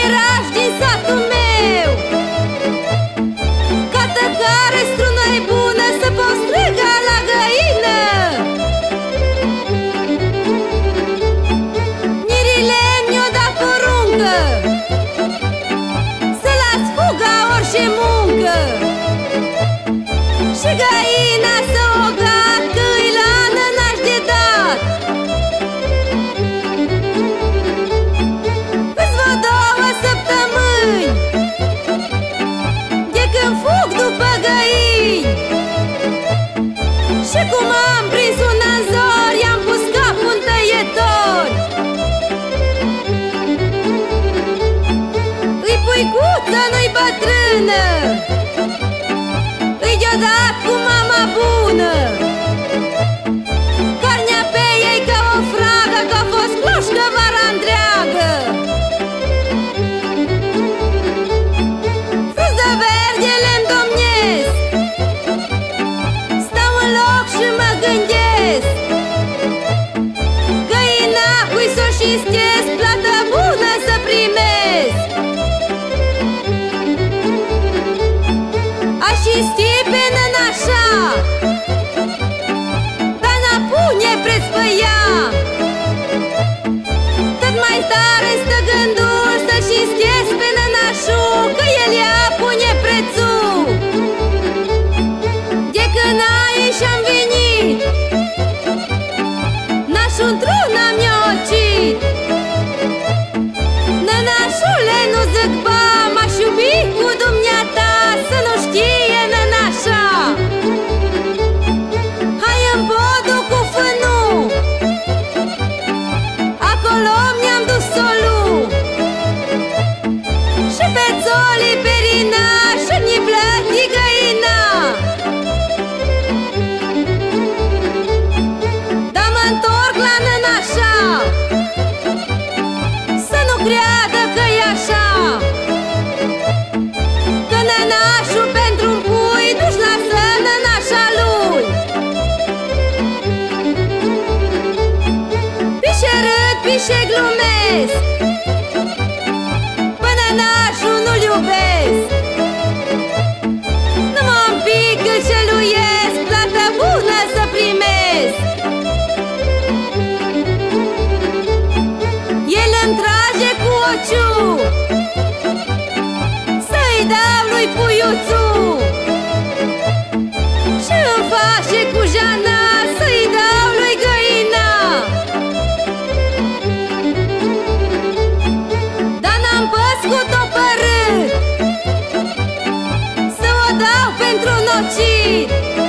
miraș din satul meu, cată care strună-i bună să poți striga la găină. Nirile mi-o dat poruncă să las fuga orice muncă, și găina să o gat, că-i la nănaș de dat. Îți vă 2 săptămâni de când fug după găini, și cum am prins un anzor, i-am pus capul în tăietor. Îi puicuță, nu-i bătrână, îi deodat cu mama bună. Carnea pe ei ca o fragă, că a fost cloșcă vara întreagă. Frunză verde le-ndomnesc, stau în loc și mă gândesc. Găina cui s-o șistesc, plată bună să primesc. Aș șisti pe nănașa, dar n-a pune preț pe ea. Tot mai tare stă gândul să șistesc pe nănașul, că el ea pune prețul. De când aici am venit, nașul într-una mi-a ocit. Nănașule, nu zic ba, m-aș iubi cu dumneata, să nu știe nănașa. Hai în podul cu fânul, acolo mi-am dus solul, și pe țolii perina, și-mi plăti găina. Dar mă-ntorc la nănașa, să nu creadă că-i așa, că nănașul pentru-n pui nu-și lasă nănașa lui. Pișe râd, pișe glumesc, până nănașul nu-l iubesc. Numai un pic îl celuiesc, plată bună să primesc. El îmi trage cu ociu, să-i dau lui puiuțu, și îmi face cu jana, să-i dau lui găina. Dar n-am păscut-o părât, să o dau pentru nocit.